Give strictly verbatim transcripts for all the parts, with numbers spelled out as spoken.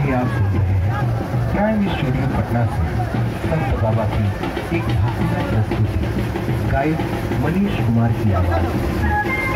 अभी आप सुन रहे हैं प्राइम स्टूडियो पटना से संत बाबा की एक भक्तिमय प्रस्तुति गाइड मनीष कुमार की आवाज।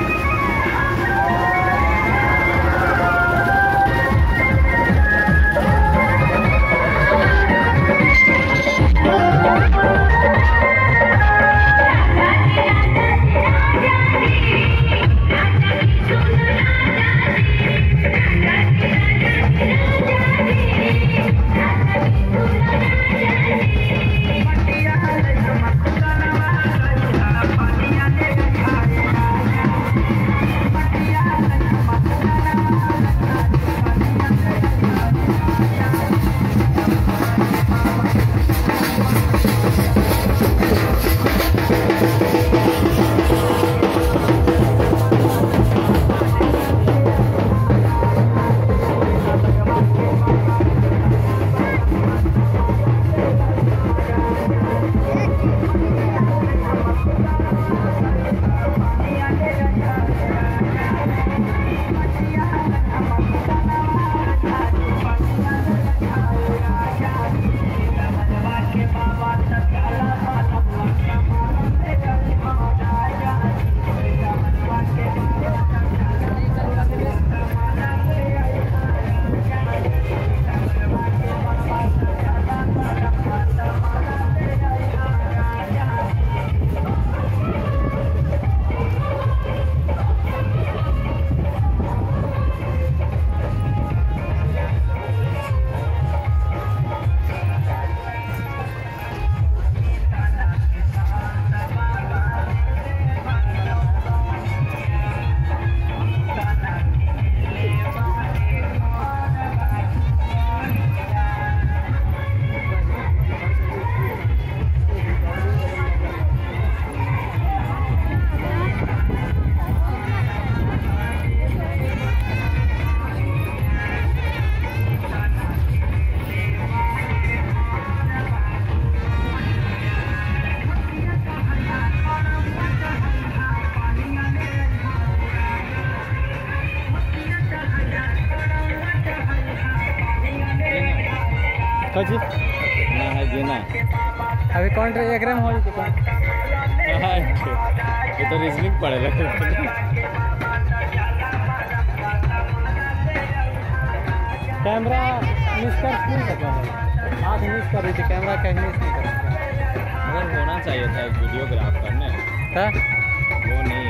कजी ना है देना अभी कौन रे एक ग्राम हो जी कौन ये तो रीजनिंग पड़ेगा। कैमरा मिस कर नहीं सकता है, आँख मिस कर रही थी, कैमरा कहीं मिस नहीं कर सकता। अगर होना चाहिए था एक वीडियोग्राफर ने, था वो नहीं